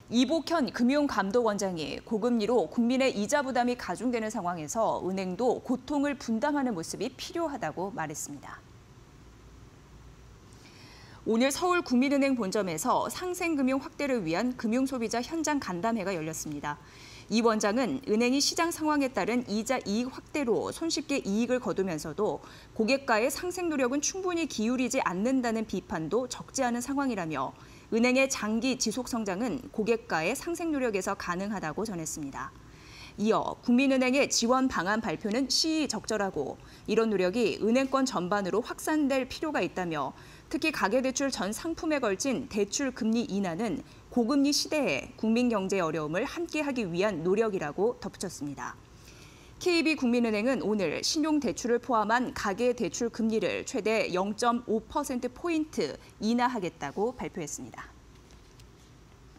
이복현 금융감독원장이 고금리로 국민의 이자 부담이 가중되는 상황에서 은행도 고통을 분담하는 모습이 필요하다고 말했습니다. 오늘 서울국민은행 본점에서 상생금융 확대를 위한 금융소비자 현장 간담회가 열렸습니다. 이 원장은 은행이 시장 상황에 따른 이자 이익 확대로 손쉽게 이익을 거두면서도 고객과의 상생 노력은 충분히 기울이지 않는다는 비판도 적지 않은 상황이라며 은행의 장기 지속 성장은 고객과의 상생 노력에서 가능하다고 전했습니다. 이어 국민은행의 지원 방안 발표는 시의적절하고 이런 노력이 은행권 전반으로 확산될 필요가 있다며 특히 가계대출 전 상품에 걸친 대출 금리 인하는 고금리 시대에 국민 경제 어려움을 함께하기 위한 노력이라고 덧붙였습니다. KB국민은행은 오늘 신용대출을 포함한 가계대출 금리를 최대 0.5%포인트 인하하겠다고 발표했습니다.